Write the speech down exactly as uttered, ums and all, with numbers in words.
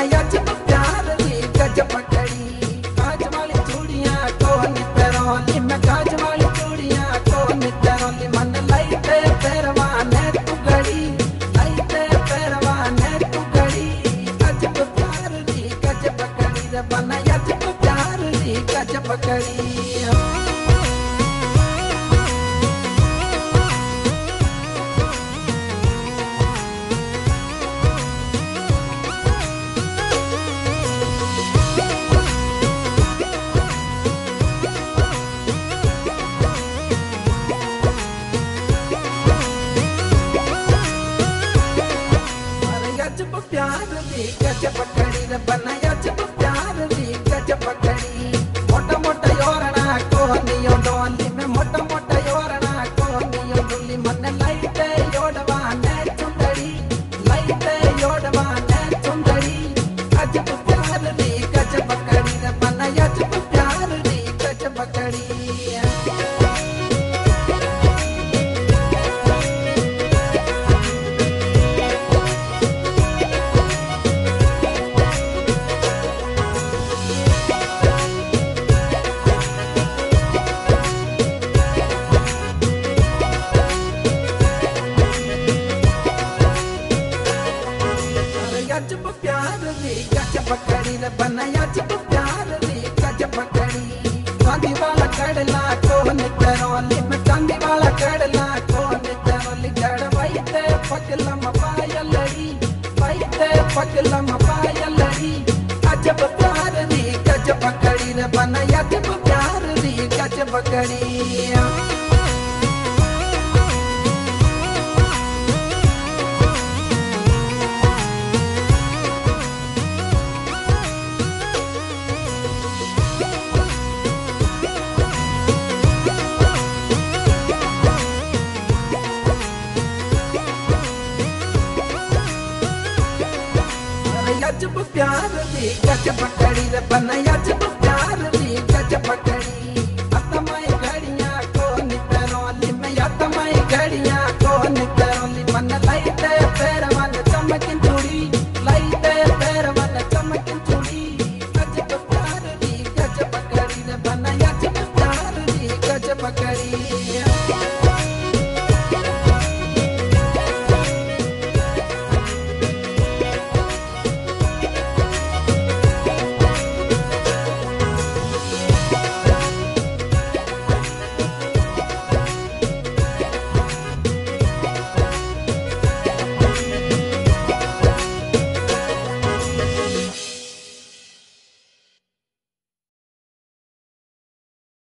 बनाया जब प्यार दी गज पकड़ी। काज वाली चूड़ियां कौन पैरोली मैं काज वाली चूड़ियां कौन पैरोली मन लाइटे पैरवाने तू गड़ी लाइटे पैरवाने तू गड़ी। गज प्यार दी गज पकड़ी रे बनाया जब प्यार दी गज पकड़ी। जब प्यार दी गज पकड़ी रे बनाया जब प्यार दी गज पकड़ी। मोटा मोटा योरना कोहनियो डोली में मोटा मोटा योरना कोहनियो डोली मन लाइटे योड़वाने चुंदड़ी लाइटे योड़वाने चुंदड़ी। गज प्यार दी गज पकड़ी रे बनाया जब प्यार दी गज पकड़ी। जब प्यार दी गज पकड़ी रे बनाया जब प्यार दी गज पकड़ी। चांदी वाला कड़ला कौन पैरोली में चांदी वाला कड़ला कौन पैरोली गड़वाई ते पगलम पायलड़ी पाईते पगलम पायलड़ी। गजब प्यार दी गज पकड़ी रे बनाया जब प्यार दी गज पकड़ी। जब प्यार दी गज पकड़ी रे बनाया जब प्यार दी गज पकड़ी।